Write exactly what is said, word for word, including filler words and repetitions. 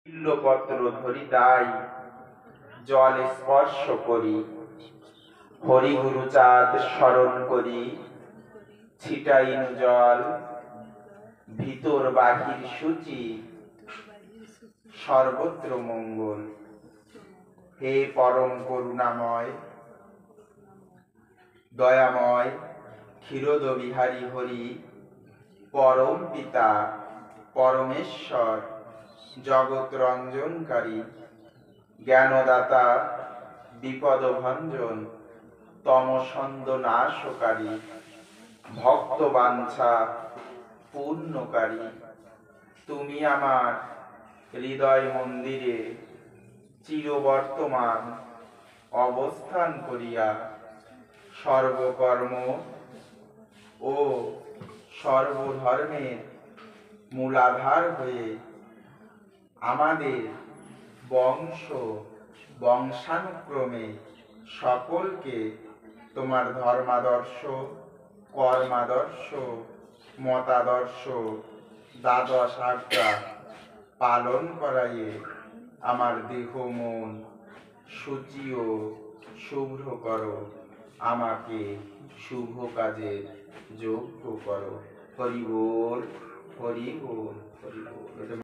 বিল্বপত্র ধরি তাই জল স্পর্শ করি, হরি গুরু চাঁদ স্মরণ করি, ছিটাইনু জল ভিতর বাহির সূচি, সর্বত্র মঙ্গল। হে পরম করুণাময় দয়াময় ক্ষীরোদ বিহারী হরি, পরম পিতা পরমেশ্বর জগৎ রঞ্জনকারী, জ্ঞানদাতা বিপদ ভঞ্জন তমসন্দ নাশকারী, ভক্ত বাঞ্ছা পূর্ণকারী। তুমি আমার হৃদয় মন্দিরে চিরবর্তমান অবস্থান করিয়া সর্বকর্ম ও সর্বধর্মের মূলাধার হয়ে আমাদের বংশ বংশানুক্রমে সকলকে তোমার ধর্মাদর্শ, কর্মাদর্শ, মতাদর্শ, দ্বাদশ আজ্ঞা পালন করাইয়ে আমার দেহ মন শুচি ও শুভ্র করো, আমাকে শুভ কাজের যোগ্য করো। হরি বল, হরি বল, হরি বল।